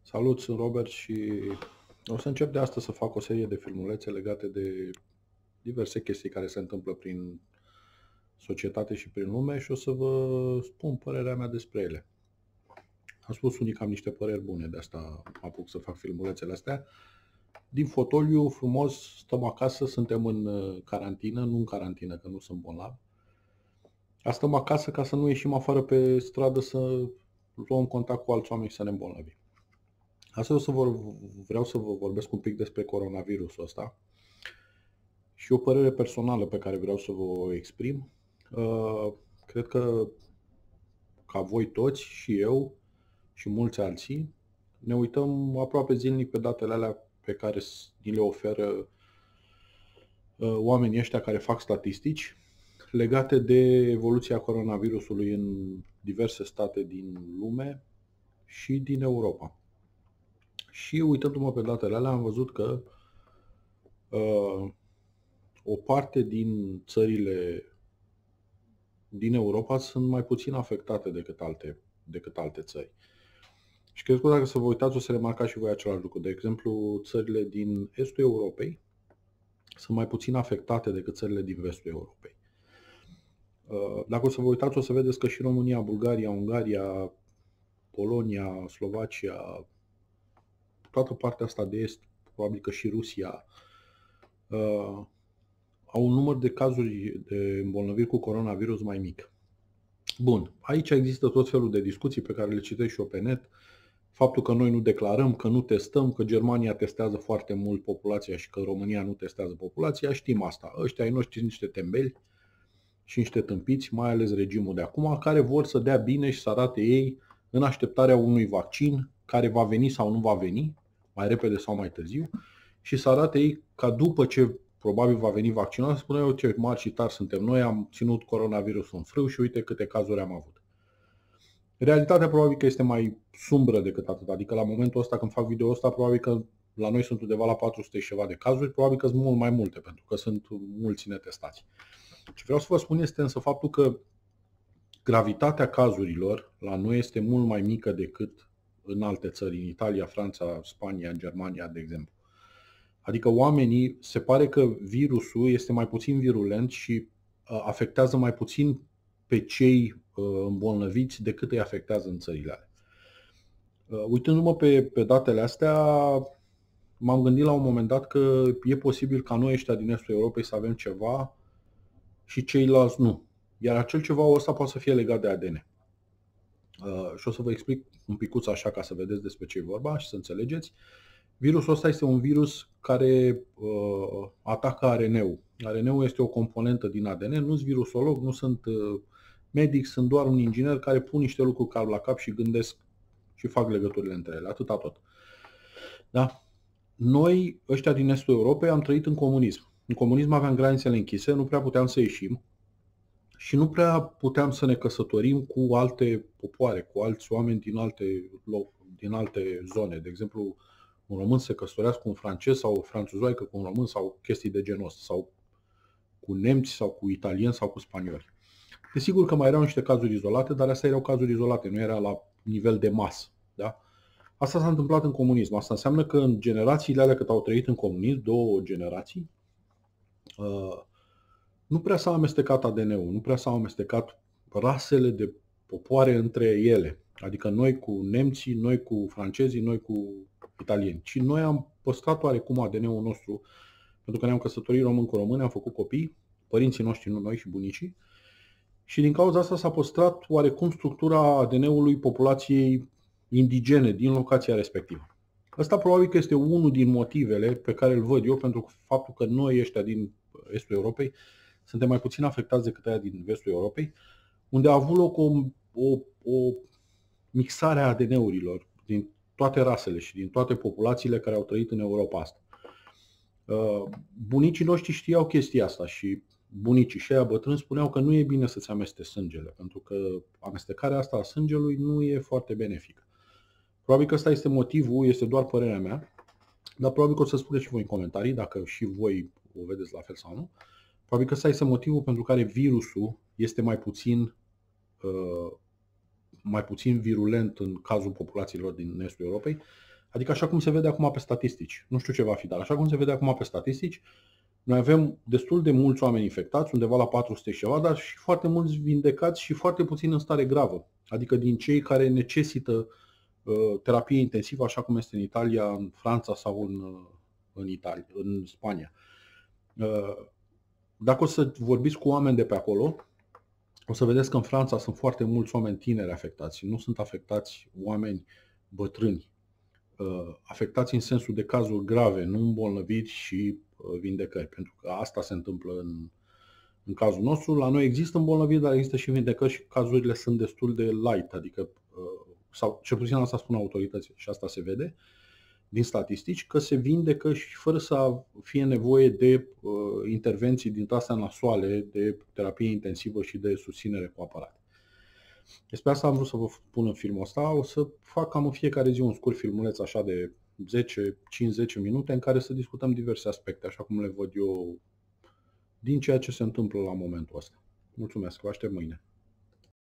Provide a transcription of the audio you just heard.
Salut, sunt Robert și o să încep de astăzi să fac o serie de filmulețe legate de diverse chestii care se întâmplă prin societate și prin lume și o să vă spun părerea mea despre ele. Am spus unii că am niște păreri bune, de asta mă apuc să fac filmulețele astea. Din fotoliu, frumos, stăm acasă, suntem în carantină, nu în carantină, că nu sunt bolnav. Stăm acasă ca să nu ieșim afară pe stradă să luăm contact cu alți oameni și să ne îmbolnăvim. Astăzi vreau să vă vorbesc un pic despre coronavirusul ăsta și o părere personală pe care vreau să vă o exprim. Cred că ca voi toți și eu și mulți alții ne uităm aproape zilnic pe datele alea pe care ni le oferă oamenii ăștia care fac statistici legate de evoluția coronavirusului în diverse state din lume și din Europa. Și uitându-mă pe datele alea am văzut că o parte din țările din Europa sunt mai puțin afectate decât alte țări. Și cred că dacă să vă uitați o să remarcați și voi același lucru. De exemplu, țările din estul Europei sunt mai puțin afectate decât țările din vestul Europei. Dacă o să vă uitați, o să vedeți că și România, Bulgaria, Ungaria, Polonia, Slovacia, toată partea asta de est, probabil că și Rusia, au un număr de cazuri de îmbolnăviri cu coronavirus mai mic. Bun, aici există tot felul de discuții pe care le citesc și eu pe net. Faptul că noi nu declarăm, că nu testăm, că Germania testează foarte mult populația și că România nu testează populația, știm asta. Ăștia ai noștri sunt niște tembeli și niște tâmpiți, mai ales regimul de acum, care vor să dea bine și să arate ei în așteptarea unui vaccin care va veni sau nu va veni, mai repede sau mai târziu, și să arate ei ca după ce probabil va veni vaccinul, să spună eu ce mari și tari suntem noi, am ținut coronavirusul în frâu și uite câte cazuri am avut. Realitatea probabil că este mai sumbră decât atât, adică la momentul ăsta când fac video ăsta, probabil că la noi sunt undeva la 400 și ceva de cazuri, probabil că sunt mult mai multe, pentru că sunt mulți netestați. Ce vreau să vă spun este însă faptul că gravitatea cazurilor la noi este mult mai mică decât în alte țări, în Italia, Franța, Spania, Germania, de exemplu. Adică oamenii, se pare că virusul este mai puțin virulent și afectează mai puțin pe cei îmbolnăviți decât îi afectează în țările alea. Uitându-mă pe datele astea, m-am gândit la un moment dat că e posibil ca noi ăștia din estul Europei să avem ceva și ceilalți nu. Iar acel ceva ăsta poate să fie legat de ADN. Și o să vă explic un picuț așa ca să vedeți despre ce e vorba și să înțelegeți. Virusul ăsta este un virus care atacă ARN-ul. ARN-ul este o componentă din ADN, nu sunt virusolog, nu sunt medic, sunt doar un inginer care pun niște lucruri cap la cap și gândesc și fac legăturile între ele, atâta tot. Da? Noi, ăștia din estul Europei, am trăit în comunism. În comunism aveam granițele închise, nu prea puteam să ieșim și nu prea puteam să ne căsătorim cu alte popoare, cu alți oameni din alte zone. De exemplu, un român se căsătorească cu un francez sau o franțuzoaică cu un român sau chestii de genul ăsta, sau cu nemți sau cu italieni sau cu spanioli. Desigur că mai erau niște cazuri izolate, dar astea erau cazuri izolate, nu era la nivel de masă. Da? Asta s-a întâmplat în comunism. Asta înseamnă că în generațiile alea cât au trăit în comunism, 2 generații, nu prea s-a amestecat ADN-ul, nu prea s-au amestecat rasele de popoare între ele. Adică noi cu nemții, noi cu francezii, noi cu italieni. Și noi am păstrat oarecum ADN-ul nostru, pentru că ne-am căsătorit român cu români, am făcut copii, părinții noștri, nu noi și bunicii. Și din cauza asta s-a păstrat oarecum structura ADN-ului populației indigene din locația respectivă. Ăsta probabil că este unul din motivele pe care îl văd eu pentru faptul că noi ăștia din estul Europei suntem mai puțin afectați decât aia din vestul Europei, unde a avut loc o mixare a ADN-urilor din toate rasele și din toate populațiile care au trăit în Europa asta. Bunicii noștri știau chestia asta și bunicii și aia bătrâni spuneau că nu e bine să-ți amesteci sângele, pentru că amestecarea asta a sângelui nu e foarte benefică. Probabil că ăsta este motivul, este doar părerea mea, dar probabil că o să spuneți și voi în comentarii, dacă și voi o vedeți la fel sau nu. Probabil că ăsta este motivul pentru care virusul este mai puțin virulent în cazul populațiilor din estul Europei, Adică așa cum se vede acum pe statistici. Nu știu ce va fi, dar așa cum se vede acum pe statistici, noi avem destul de mulți oameni infectați, undeva la 400 și ceva, dar și foarte mulți vindecați și foarte puțini în stare gravă. Adică din cei care necesită terapie intensivă, așa cum este în Italia, în Franța sau în Spania. Dacă o să vorbiți cu oameni de pe acolo, o să vedeți că în Franța sunt foarte mulți oameni tineri afectați. Nu sunt afectați oameni bătrâni. Afectați în sensul de cazuri grave, nu îmbolnăviri și vindecări. Pentru că asta se întâmplă în cazul nostru. La noi există îmbolnăviri, dar există și vindecări și cazurile sunt destul de light. Adică, sau cel puțin asta spun autoritățile și asta se vede din statistici, că se vindecă și fără să fie nevoie de intervenții din astea nasoale, de terapie intensivă și de susținere cu aparate. Despre asta am vrut să vă pun în filmul ăsta. O să fac cam în fiecare zi un scurt filmuleț așa de 5-10 minute în care să discutăm diverse aspecte, așa cum le văd eu din ceea ce se întâmplă la momentul ăsta. Mulțumesc, vă aștept mâine.